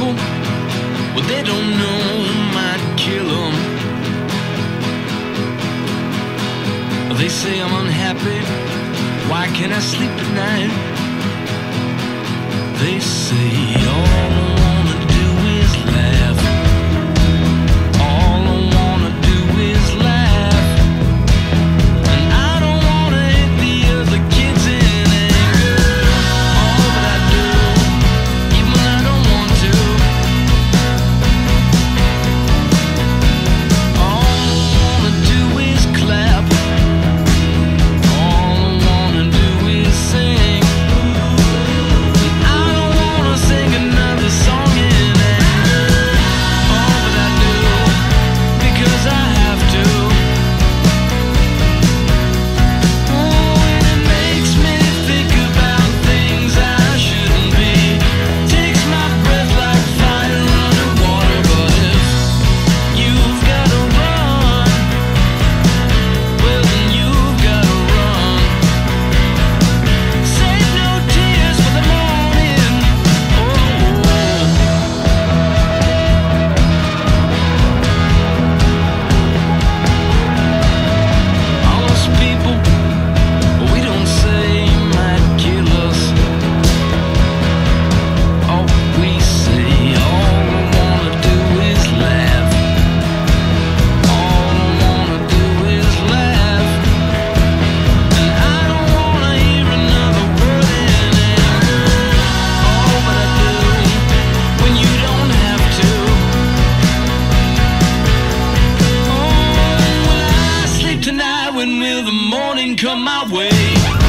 people, what they don't know might kill them. They say I'm unhappy, why can't I sleep at night? They say all I wanna do is laugh. All I wanna do is laugh. And I don't wanna hit the other kids in anger. Oh, but I do, even when I don't want to. All I wanna do is clap. All I wanna do is sing. I don't wanna sing another song in anger. Oh, but I do, because I have to. Oh, and it makes me think about things I shouldn't be. Takes my breath like fire underwater. But if you've gotta run, well then you've gotta run. Save no tears for the morning. All those people, we don't say might kill us. All we say, all I wanna do is laugh. All I wanna do is laugh. And I don't wanna hear another word in anger. Oh, but I do, when you don't have to. Oh, will I sleep tonight? When will the morning come my way?